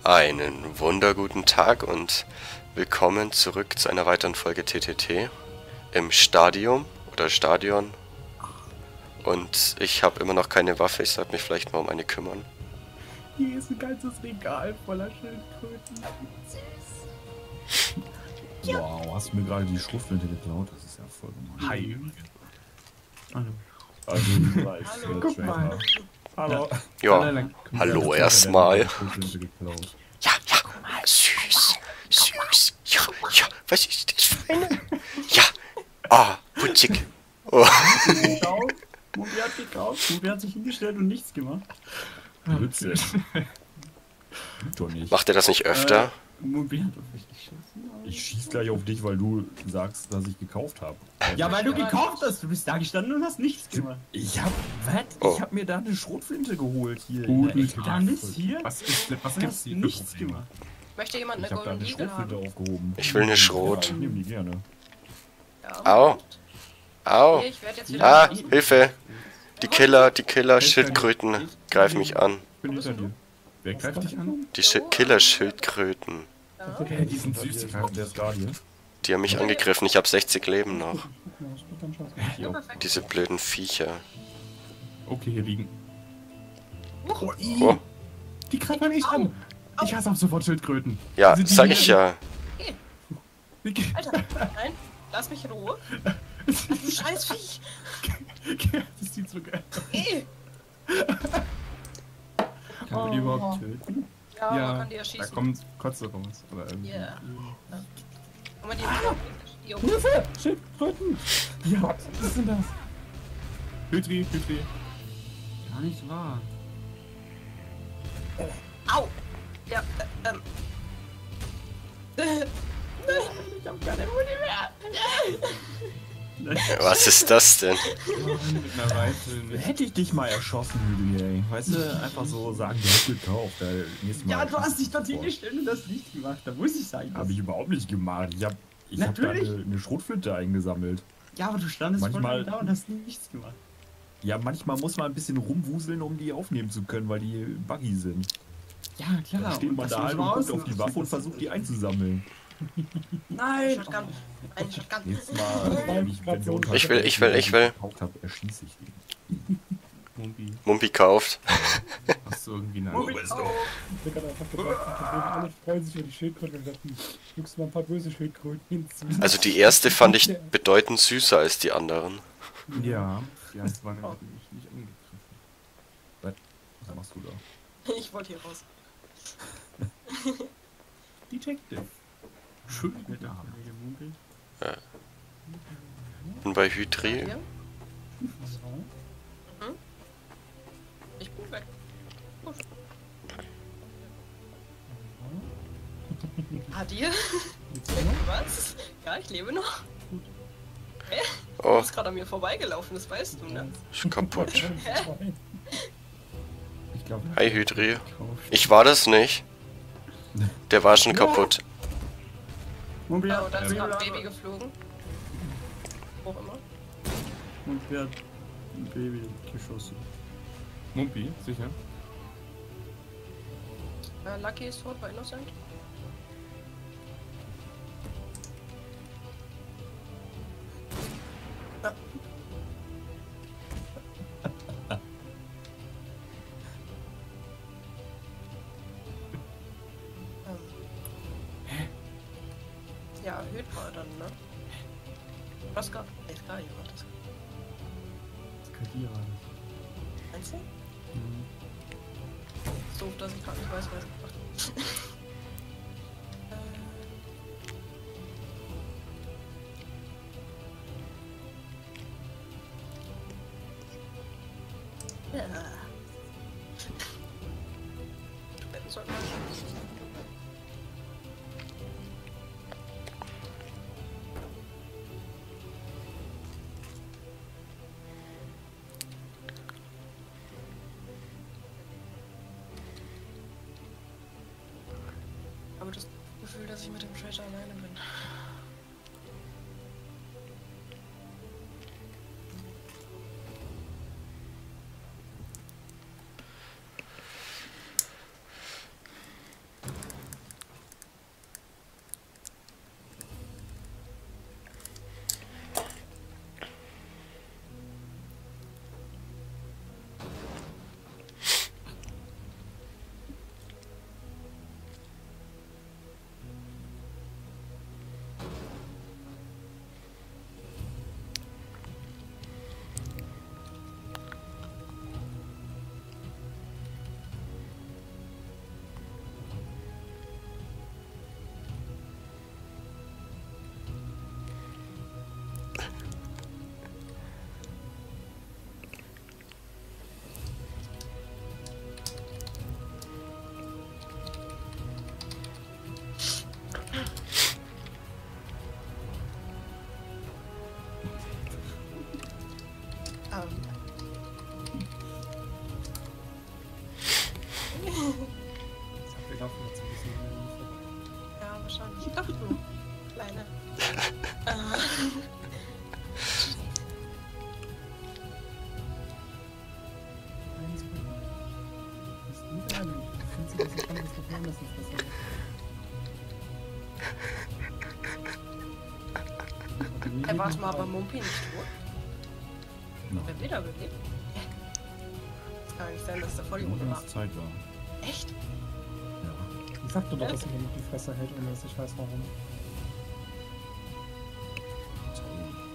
Einen wunderguten Tag und willkommen zurück zu einer weiteren Folge TTT im Stadion. Und ich habe immer noch keine Waffe, ich sollte mich vielleicht mal um eine kümmern. Hier ist ein ganzes Regal voller Schildkröten. Ja. Wow, hast du mir gerade die Schrotflinte geklaut? Das ist ja voll gemein. Hi. Hallo. Also, Hallo, guck mal. Hallo. Ja, hallo erstmal. Schrotflinte geklaut. Ja, süß, ja, was ist das für eine? Ja, putzig. Oh. Mubi hat gekauft, Mubi hat sich hingestellt und nichts gemacht. Blödsinn. Doch nicht. Macht er das nicht öfter? Mubi hat auf mich geschossen. Ich schieß gleich auf dich, weil du sagst, dass ich gekauft habe. Ja, weil du gekauft hast. Du bist da gestanden und hast nichts gemacht. Ich hab mir da eine Schrotflinte geholt hier. Dann ist hier. Was ist Du hast hier nichts gemacht. Möchte jemand Ich eine hab da Golden eine Eagle Schrotflinte haben? aufgehoben. Ich will eine Schrot. Ja, ich nehm die gerne. Ja. Au. Au. Okay, ich werde jetzt wieder Hilfe. Die Killer-Schildkröten greifen mich an. Ich bin hinter dir. Wer greift dich an? Die Killer-Schildkröten. Hä, die sind süß. Der ist gerade hier. Die haben mich angegriffen, ich habe 60 Leben noch. Ja, perfekt. Diese blöden Viecher. Okay, hier liegen. Oh. Die greifen mich nicht an. Ich hasse auch sofort Schildkröten. Ja, Sind die sag hier? ich ja. Alter, nein, lass mich in Ruhe. Du scheiß Viech. Das sieht so geil aus. Ey. Kann man die überhaupt töten? Ja, Ja, man kann die da erschießen. kommt Kotze raus. Oder irgendwie. Yeah. Ja. Kann man die hier Hilfe! Schildkröten! Ja, was sind das? Hydri. Gar nicht wahr. Au! Ja, Ich hab keine Muni mehr. Was ist das denn? Mit einer Rifle. Hätte ich dich mal erschossen, Hüdi, ey. Weißt du, einfach so sagen, du hast gekauft. Nächstes Mal Ja, du hast dich dort hingestellt und hast nichts gemacht. Da muss ich sagen. Habe ich überhaupt nicht gemacht. Ich hab da Natürlich. eine Schrotflinte eingesammelt. Ja, aber du standest Manchmal- voll da und hast nichts gemacht. Ja, manchmal muss man ein bisschen rumwuseln, um die aufnehmen zu können, weil die buggy sind. Ja, klar. Da steht man da halt und guckt auf die Waffe und versucht die einzusammeln. Nein! Shotgun. Ein Shotgun. Nächstes Mal, wenn Ich will. gekauft habe, erschieße ich den. Mumbi. Mumpi kauft. Hast du irgendwie eine Mubi. andere? Oh. Ich hab einfach gedacht, alle freuen sich über die Schildkröten und dachten, guckst mal ein paar böse Schildkröten hinzu. Also die erste fand ich bedeutend süßer als die anderen. Ja, die erste war nämlich nicht angegriffen. Was machst du da? Ich wollte hier raus. Detective. Schön mit der Hand. Und bei Hydri? Hier. Ich bin weg. Gut. Dir? Was? Ja, ich lebe noch. Hä? Du Oh, bist gerade an mir vorbeigelaufen, das weißt du, ne? ist kaputt. Ich glaube, Hi Hydri. Ich war das nicht. Der war schon kaputt. Mubi Oh, hat da ist gerade ein Baby geflogen. Wo auch immer. Mubi hat ein Baby geschossen. Mumpi, sicher? Lucky ist tot bei Innocent. Ja. Ja, erhöht war dann, ne? Was gab? Ist gar nicht, das Skalierer. meinst du? Ist doof, dass ich gerade nicht weiß, wer es gemacht hat. Ja. Betten sollten wir aber das Gefühl, dass ich mit dem Treasure alleine bin. vielleicht so ein bisschen. Ja, wahrscheinlich. Ach du, Kleine. Eins gut. Das ist nicht ehrlich. Findest du das nicht anders Problem, dass ich das Hey, warte mal, aber Mumpi nicht tot? No. Wer wiederbelebt? Das kann nicht sein, dass der voll die Nur Runde wenn war. es Zeit war. Echt? Ja. Ich sag doch, dass er mir die Fresse hält, ohne dass ich weiß warum. So,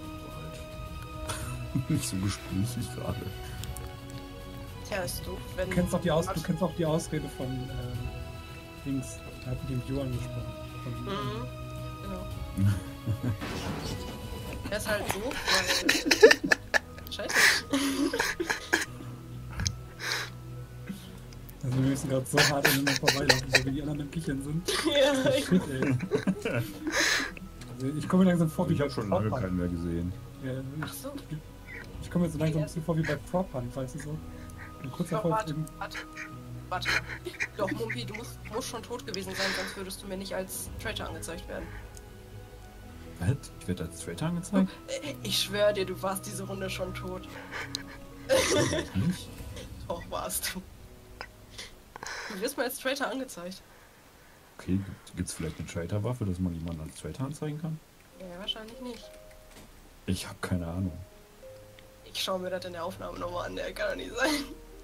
halt. Nicht so gesprächig gerade. Tja, ist doof, wenn... Du kennst auch die Ausrede von Dings. Er hat mit dem Johann gesprochen. Mhm, genau. Der ist halt so, weil... Scheiße. Also wir müssen gerade so hart aneinander vorbeilaufen, so wie die anderen im Kichern sind. Ja, Shit, ey. Also ich komme mir langsam vor wie Ich habe schon lange Prop Hunt. keinen mehr gesehen. Ja, Ach so. ich komme mir so langsam ein bisschen vor wie bei Prop Hunt, weißt du so. Und kurz davor Warte. Doch, Mumpi, du musst schon tot gewesen sein, sonst würdest du mir nicht als Traitor angezeigt werden. Was? Ich werde als Traitor angezeigt? Ich schwöre dir, du warst diese Runde schon tot. Nicht? Doch, warst du. Du wirst mir als Traitor angezeigt. Okay, gibt's vielleicht eine Traitor-Waffe, dass man jemanden als Traitor anzeigen kann? Ja, wahrscheinlich nicht. Ich habe keine Ahnung. Ich schaue mir das in der Aufnahme nochmal an, der kann doch nicht sein.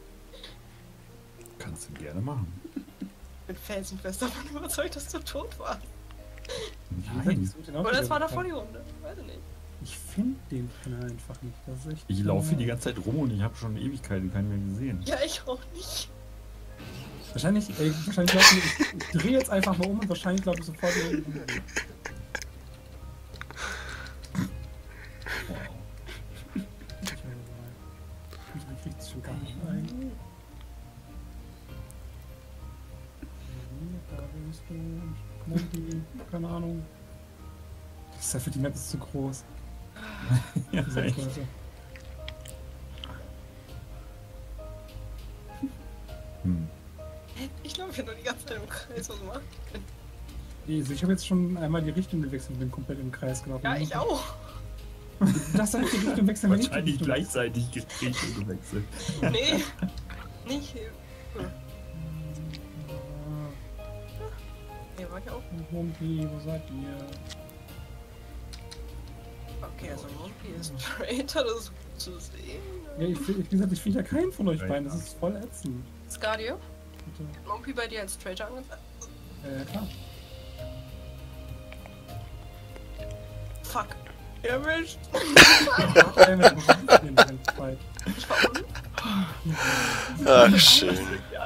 Kannst du gerne machen. Ich bin felsenfest davon überzeugt, dass du tot warst. Nein. Oder es war davor die Runde. Weiß ich nicht. Ich finde den Penner einfach nicht. Das ist echt. Ich laufe hier die ganze Zeit rum und ich habe schon Ewigkeiten keinen mehr gesehen. Ja, ich auch nicht. Wahrscheinlich glaube ich drehe jetzt einfach mal um und wahrscheinlich glaube ich sofort. Ich krieg das schon gar nicht ein. Da bist du. Monty, keine Ahnung. Das ist ja für die Map ist zu groß. Ja, Leute. Ich laufe hier nur die ganze Zeit im Kreis, was macht? Also ich habe jetzt schon einmal die Richtung gewechselt und bin komplett im Kreis gelaufen. Ja, ich auch. Du darfst doch nicht die Richtung wechseln, wenn ich die Wahrscheinlich Richtung gleichzeitig Richtung gewechselt. Nee. Nicht. Hier war ich auch. Mumpi, wo seid ihr? Okay, also Mumpi ist Traitor, das ist gut zu sehen. Ja, wie gesagt, ich finde ja keinen von euch beiden, das ist voll ätzend. Scardio? Bitte. Mumpi bei dir als Traitor angezeigt? Klar. Fuck. Erwischt. Ich war unten. Ach, schön.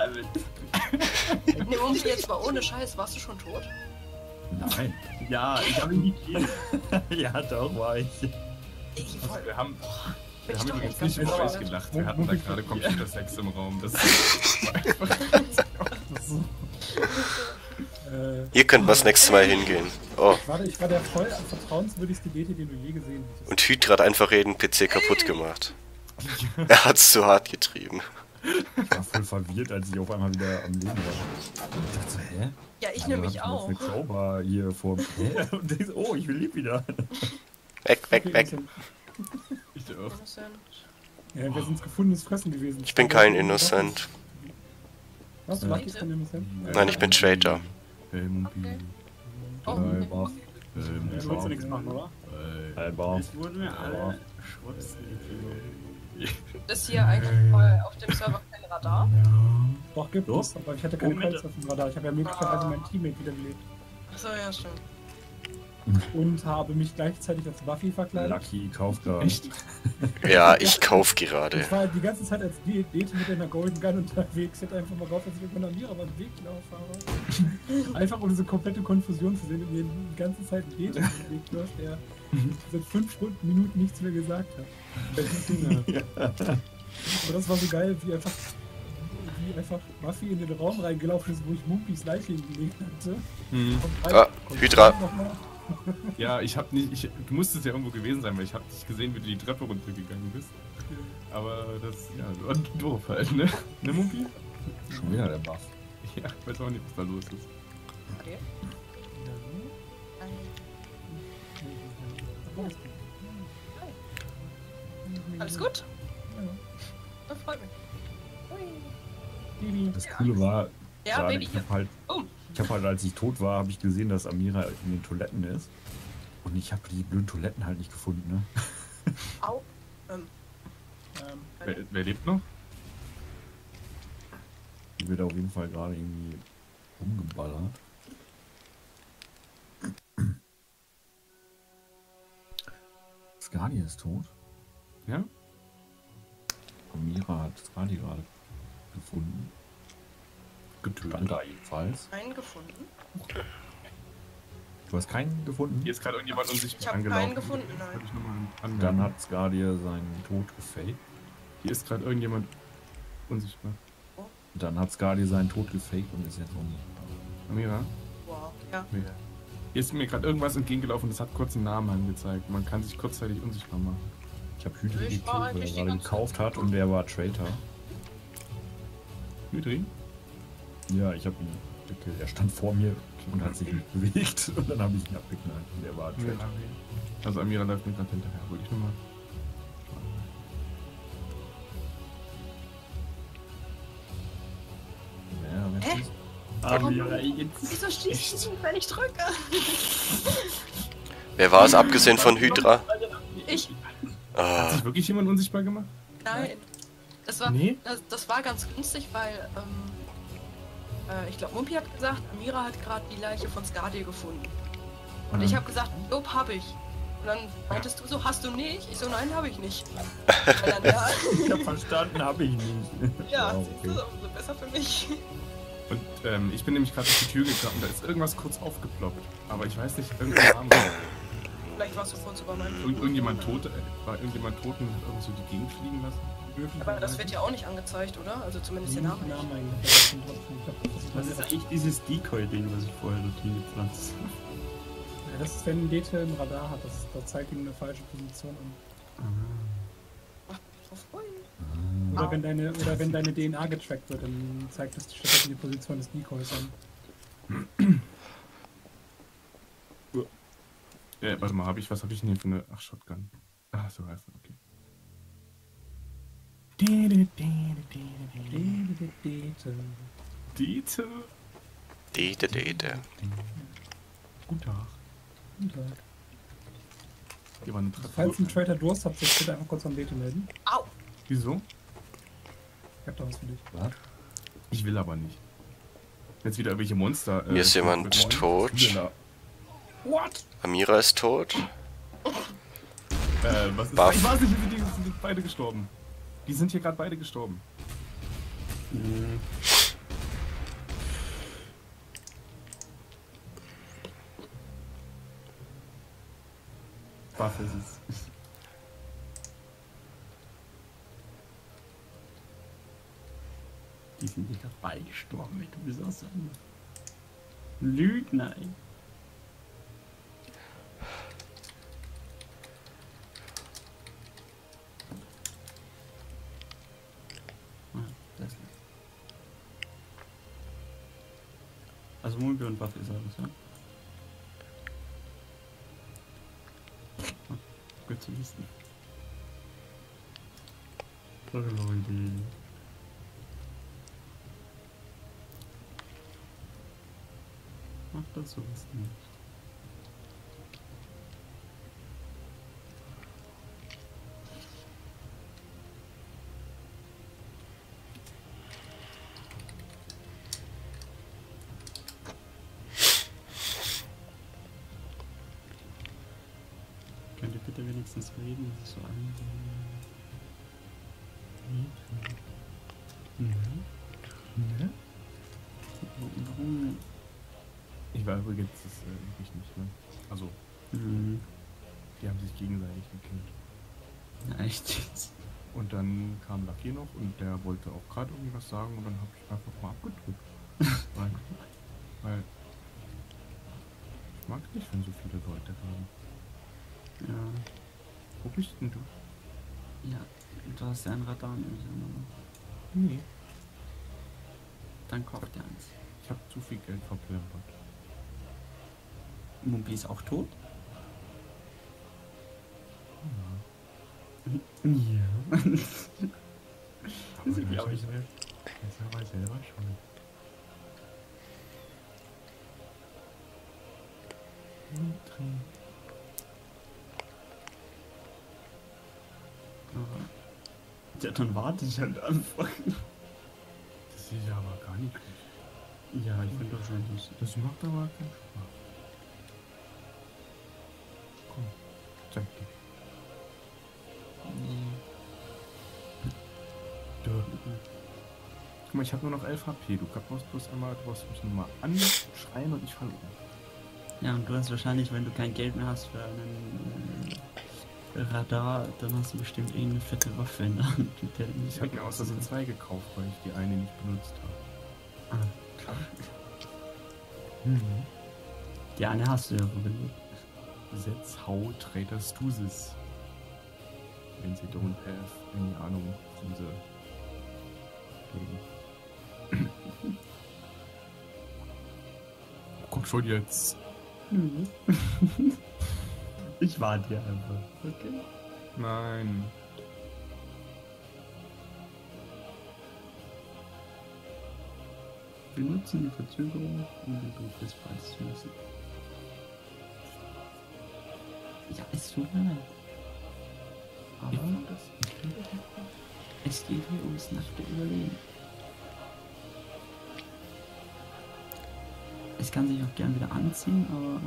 Ne, Mumpi, jetzt mal ohne Scheiß, warst du schon tot? Nein. Ja, ich habe ihn gekillt. Ja, doch, war ich. Wir haben Bin ich ihn doch jetzt echt nicht ganz über euch sauer. gelacht. Wir hatten da gerade Computersex im Raum. Das Hier könnten wir das nächste Mal hingehen. Oh, Ich war der voll vertrauenswürdigste DT, den du je gesehen hast. und Hüt hat einfach jeden PC kaputt gemacht. Er hat's zu hart getrieben. Ich war voll verwirrt, als ich auf einmal wieder am Leben war. Ich dachte so, hä? Ja, ich Also nämlich hat auch. Eine Crowbar hier vor mir. Hä? Und ich so, oh, ich will lieb wieder. Weg, weg, weg. ich auch. Ja, wir sind gefundenes Fressen gewesen. Ich bin kein Innocent. Was? Du bist kein Innocent? Nein, ich bin Traitor. Hey, Mumpi. Okay. Oh, Nein, was? Du willst ja nichts machen, oder? Alba. Es wurden mir alle Schrotz. ist hier eigentlich mal auf dem Server kein Radar? Doch, gibt es, aber ich hatte keine Calls auf dem Radar. Ich habe ja möglicherweise mein Teammate wiederbelebt. Achso, ja, stimmt. Und habe mich gleichzeitig als Buffy verkleidet. Lucky, kauft da. Echt? Ja, ich kauf gerade. Ich war die ganze Zeit als DT mit einer Golden Gun unterwegs. Ich hätte einfach mal gehofft, dass ich irgendwann an mir aber einen Weg laufe. Einfach um diese komplette Konfusion zu sehen und mir die ganze Zeit ein DT im Weg läuft, der seit 5 Minuten nichts mehr gesagt hat. Aber das war so geil, wie einfach Buffy in den Raum reingelaufen ist, wo ich Mumpis Leiche hingelegt hatte. Ah, Hydra. Ja, ich hab nicht. Du musstest ja irgendwo gewesen sein, weil ich hab nicht gesehen, wie du die Treppe runtergegangen bist. Aber das, ja, war doof halt, ne? Ne, Mumpi? Schon wieder der Buff. Ja, ich weiß auch nicht, was da los ist. Okay. Alles gut? Das freut mich. Hui. Das Coole war, Ja, gerade, Baby. ich hab halt, als ich tot war, habe ich gesehen, dass Amira in den Toiletten ist. Und ich habe die blöden Toiletten halt nicht gefunden, ne? Au. Wer lebt noch? Die wird auf jeden Fall gerade irgendwie umgeballert. Skadi ist tot. Ja? Amira hat Skadi gerade gefunden. Stand Getötet. da jedenfalls. Einen gefunden. Du hast keinen gefunden? Hier ist gerade irgendjemand unsichtbar Ich habe angelaufen. keinen gefunden, nein. Wollte ich nochmal Dann anmerken. hat Skadi seinen Tod gefaked. Hier ist gerade irgendjemand unsichtbar. Dann hat Skadi seinen Tod gefaked und ist jetzt unsichtbar. Amira? Wow. Ja. Nee. Hier ist mir gerade irgendwas entgegengelaufen, das hat kurz einen Namen angezeigt. Man kann sich kurzzeitig unsichtbar machen. Ich habe Hydri Ich gekillt, war weil eigentlich er die gerade ganze gekauft Zeit hat und der war Traitor. Hydri? Ja, ich habe ihn gekillt. Er stand vor mir und hat sich nicht bewegt und dann habe ich ihn abgeknallt und der war Traitor. Also Amira läuft mir gerade hinterher. Wollte ich nochmal. Ja, wer Hä? ist Amira, jetzt. Wieso schießt du, wenn ich drücke? Wer war es, abgesehen von Hydra? Ich? Hat Ah, sich wirklich jemand unsichtbar gemacht? Nein. Das war, Nee? das war ganz günstig, weil ich glaube, Mumpi hat gesagt, Amira hat gerade die Leiche von Skadi gefunden. Und ich habe gesagt, Lob, hab ich. Und dann meintest du so, hast du nicht? Ich so, nein, habe ich nicht. Weil dann, ja, Ich hab verstanden, habe ich nicht. ja, Wow, siehst du, umso besser für mich. Und ich bin nämlich gerade durch die Tür gekommen und da ist irgendwas kurz aufgeploppt. Aber ich weiß nicht, irgendein Name. Vielleicht warst du vorhin sogar mein Irgendjemand tot, war irgendjemand tot und hat irgend so die Gegend fliegen lassen? Aber das wird ja auch nicht angezeigt, oder? Also zumindest der Name nicht. Namen eigentlich. Aber trotzdem, ich glaub, Das ist eigentlich dieses Decoy-Ding, was ich vorher dort hingepflanzt habe. Ja, das ist, wenn Dete im Radar hat, da zeigt ihm eine falsche Position an. Auf Freund. Oder wenn deine DNA getrackt wird, dann zeigt das stattdessen die Position des Decoys an. Warte mal, was habe ich denn hier für eine... Ach, Shotgun. Ach, so heißt es, okay. Dieter. Dete. Guten Tag. Guten Tag. Hier war eine Treppe. Falls ein Traitor Durst habt, jetzt bitte einfach kurz an Dete melden. Au! Wieso? Ich hab da was für dich. Was? Ich will aber nicht. Jetzt wieder irgendwelche Monster. Hier ist jemand mit tot. Thriller. Amira ist tot. Was ist Buff. Ich weiß nicht, die sind beide gestorben. Die sind hier gerade beide gestorben. Buff ist es. Die sind nicht dabei gestorben, du bist auch so ein Lügner, ey. Ah, das ist. Also Mulbe und Buffy ist alles, ja? Ah, gut zu wissen. Oh, Leute. Mach das sowas nicht. Könnt ihr bitte wenigstens reden? Das ist so Ne? Warum? Ich war übrigens das wirklich nicht, ne? Also, Mhm. die haben sich gegenseitig gekillt. Ja, echt jetzt. Und dann kam Lucky noch und der wollte auch gerade irgendwas sagen und dann habe ich einfach mal abgedrückt. weil ich mag nicht, wenn so viele Leute haben. Ja. Wo bist denn du? Ja, du hast ja ein Radar nämlich an, aber. Nee. Dann kauft er eins. Ich habe zu viel Geld verplempert. Mumpi ist auch tot? Ja. Ja. Aber Sie, glaub ich. ist aber selber schon. Ja, dann warte ich halt einfach. Das ist ja aber gar nicht gut. Ja, ich finde doch schon, Das macht aber keinen Spaß. Komm, zeig dich. Guck mal, ich habe nur noch 11 HP. Du brauchst bloß einmal, du brauchst mich nur mal anschreien und ich falle um. Ja, und du hast wahrscheinlich, wenn du kein Geld mehr hast für einen Radar, dann hast du bestimmt irgendeine fette Waffe in der Hand. Mit der du nicht Ich habe mir aus Versehen 2 gekauft, weil ich die eine nicht benutzt habe. Ah, klar. Die eine hast du ja verwendet. That's how traders do this. Wenn sie don't have any Ahnung von the game. Komm schon jetzt. Ich warte hier einfach. Okay. Nein. Wir nutzen die Verzögerung, um den Brief des Preises zu lassen. Ja, es tut mir leid. Aber es geht hier ums nackte Überleben. Es kann sich auch gern wieder anziehen, aber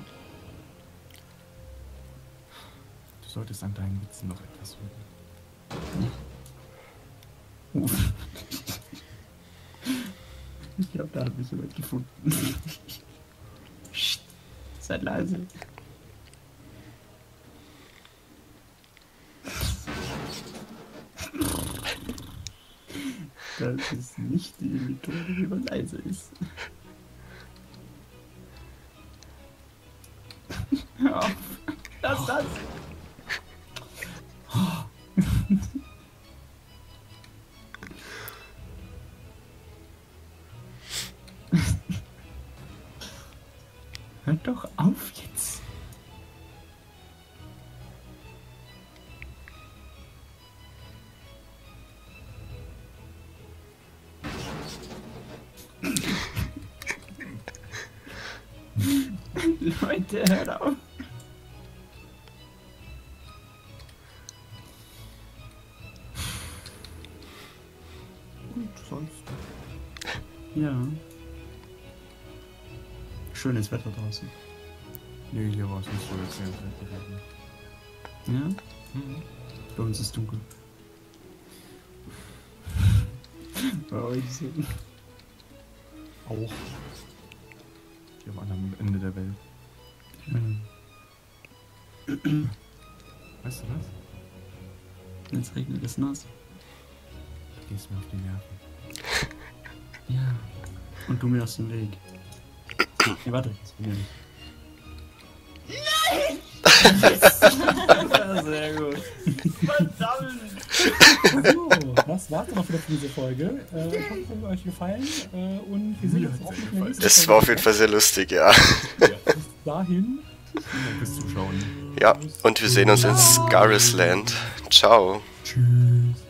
Du solltest an deinen Witzen noch etwas üben. ich glaube, da habe ich jemand gefunden. Psst, seid leise. Das ist nicht die Methode, wie man leise ist. Hör auf. Lass das! Hör doch auf jetzt! Leute, hört auf! Und sonst? Ja. Schönes Wetter draußen. Nee, hier war es nicht so jetzt sehr gewesen. Ja? Bei uns ist dunkel. Bei euch so. Auch. Hier am anderen Ende der Welt. Weißt du was? Jetzt regnet es nass. Du gehst mir auf die Nerven. Ja. Und du mir aus dem Weg. Nee, warte, das will ich nicht. Nein! Sehr gut. Verdammt! So, das war's dann auch wieder für diese Folge. Ich hoffe, es hat euch gefallen. Und wir sehen uns auch nicht mehr nächste Es war auf jeden Fall sehr lustig, ja. Bis dahin. Fürs Zuschauen. Ja, und wir sehen uns in Scarisland. Ciao. Tschüss.